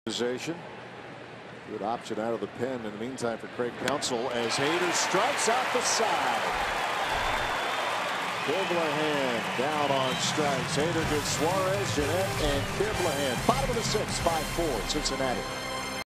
Good option out of the pen in the meantime for Craig Counsell as Hader strikes out the side. Kivlehan down on strikes. Hader gets Suarez, Jeanette, and Kivlehan. Bottom of the 6th, 5-4 Cincinnati.